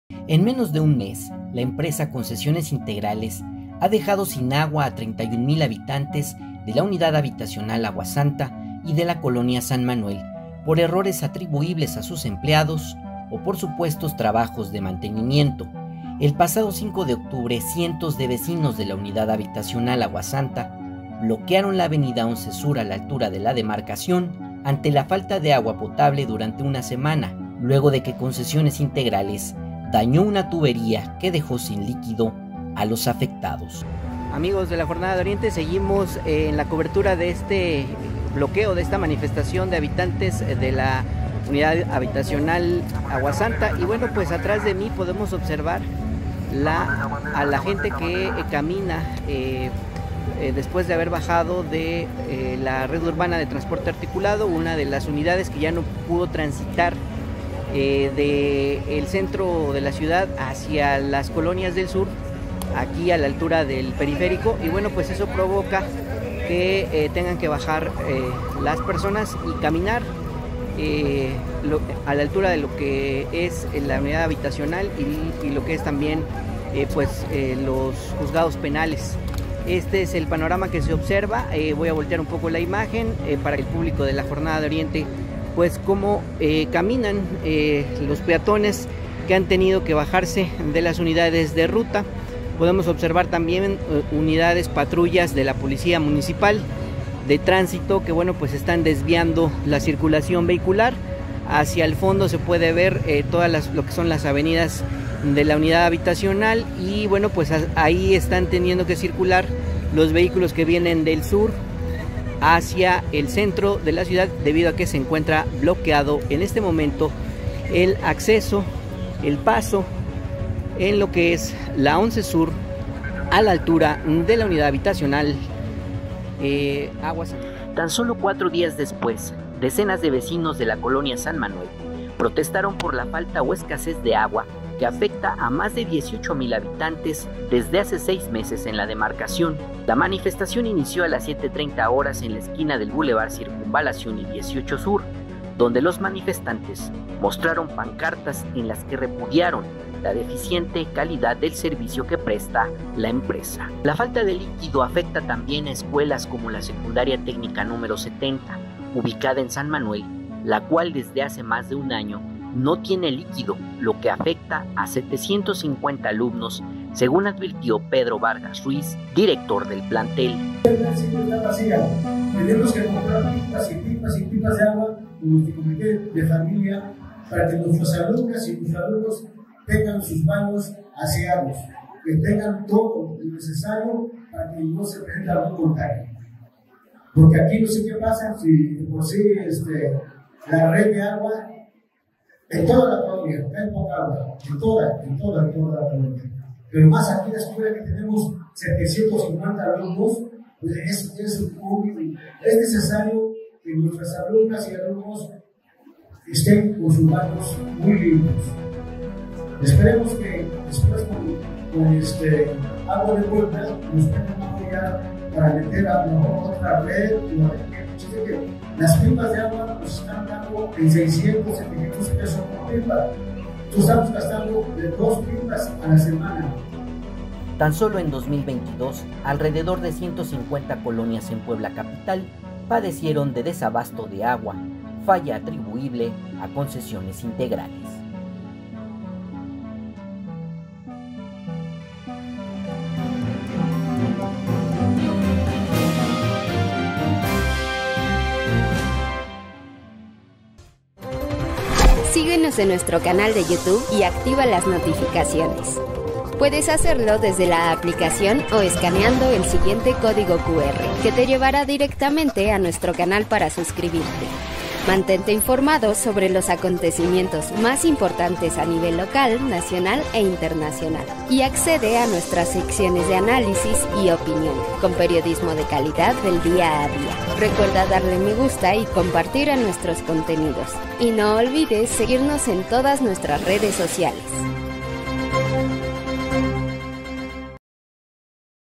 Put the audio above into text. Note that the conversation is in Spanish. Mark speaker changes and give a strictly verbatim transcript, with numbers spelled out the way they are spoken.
Speaker 1: En menos de un mes, la empresa Concesiones Integrales ha dejado sin agua a treinta y un mil habitantes de la unidad habitacional Agua Santa y de la colonia San Manuel por errores atribuibles a sus empleados o por supuestos trabajos de mantenimiento. El pasado cinco de octubre, cientos de vecinos de la unidad habitacional Agua Santa bloquearon la avenida once Sur a la altura de la demarcación ante la falta de agua potable durante una semana, luego de que Concesiones Integrales dañó una tubería que dejó sin líquido a los afectados.
Speaker 2: Amigos de la Jornada de Oriente, seguimos en la cobertura de este bloqueo, de esta manifestación de habitantes de la unidad habitacional Agua Santa. Y bueno, pues atrás de mí podemos observar la, a la gente que eh, camina eh, eh, después de haber bajado de eh, la red urbana de transporte articulado, una de las unidades que ya no pudo transitar eh, del centro de la ciudad hacia las colonias del sur, aquí a la altura del periférico. Y bueno, pues eso provoca que eh, tengan que bajar eh, las personas y caminar eh, lo, a la altura de lo que es la unidad habitacional y, y lo que es también eh, pues eh, los juzgados penales. Este es el panorama que se observa. Eh, voy a voltear un poco la imagen eh, para el público de la Jornada de Oriente, pues cómo eh, caminan eh, los peatones que han tenido que bajarse de las unidades de ruta. Podemos observar también uh, unidades, patrullas de la Policía Municipal de Tránsito que, bueno, pues están desviando la circulación vehicular. Hacia el fondo se puede ver eh, todas las, lo que son las avenidas de la unidad habitacional y, bueno, pues a, ahí están teniendo que circular los vehículos que vienen del sur hacia el centro de la ciudad, debido a que se encuentra bloqueado en este momento el acceso, el paso en lo que es la once Sur a la altura de la unidad habitacional eh, Agua Santa.
Speaker 1: Tan solo cuatro días después, decenas de vecinos de la colonia San Manuel protestaron por la falta o escasez de agua que afecta a más de dieciocho mil habitantes desde hace seis meses en la demarcación. La manifestación inició a las siete treinta horas en la esquina del Boulevard Circunvalación y dieciocho Sur, donde los manifestantes mostraron pancartas en las que repudiaron la deficiente calidad del servicio que presta la empresa. La falta de líquido afecta también a escuelas como la Secundaria Técnica número setenta, ubicada en San Manuel, la cual desde hace más de un año no tiene líquido, lo que afecta a setecientos cincuenta alumnos, según advirtió Pedro Vargas Ruiz, director del plantel.
Speaker 3: Tenemos que comprar pipas y pipas y pipas de agua en nuestro comité de familia para que nuestros alumnas y nuestros alumnos tengan sus baños aseados, que tengan todo lo necesario para que no se presente algún contagio. Porque aquí no sé qué pasa, si por sí este, la red de agua en toda la colonia, hay poca agua, en toda, en toda, en toda la colonia. Pero más aquí en la escuela que tenemos setecientos cincuenta alumnos, pues es, es, muy, es necesario que nuestras alumnas y alumnos estén con sus baños muy limpios. Esperemos que después con, con este agua de vuelta nos puedan apoyar para meter a lo mejor otra red. Que las pipas de agua nos están dando en seiscientos, setecientos pesos por pipa. Entonces estamos gastando de dos pipas a la semana.
Speaker 1: Tan solo en dos mil veintidós, alrededor de ciento cincuenta colonias en Puebla capital padecieron de desabasto de agua, falla atribuible a Concesiones Integrales.
Speaker 4: Síguenos en nuestro canal de YouTube y activa las notificaciones. Puedes hacerlo desde la aplicación o escaneando el siguiente código cu erre que te llevará directamente a nuestro canal para suscribirte. Mantente informado sobre los acontecimientos más importantes a nivel local, nacional e internacional. Y accede a nuestras secciones de análisis y opinión, con periodismo de calidad del día a día. Recuerda darle me gusta y compartir a nuestros contenidos. Y no olvides seguirnos en todas nuestras redes sociales.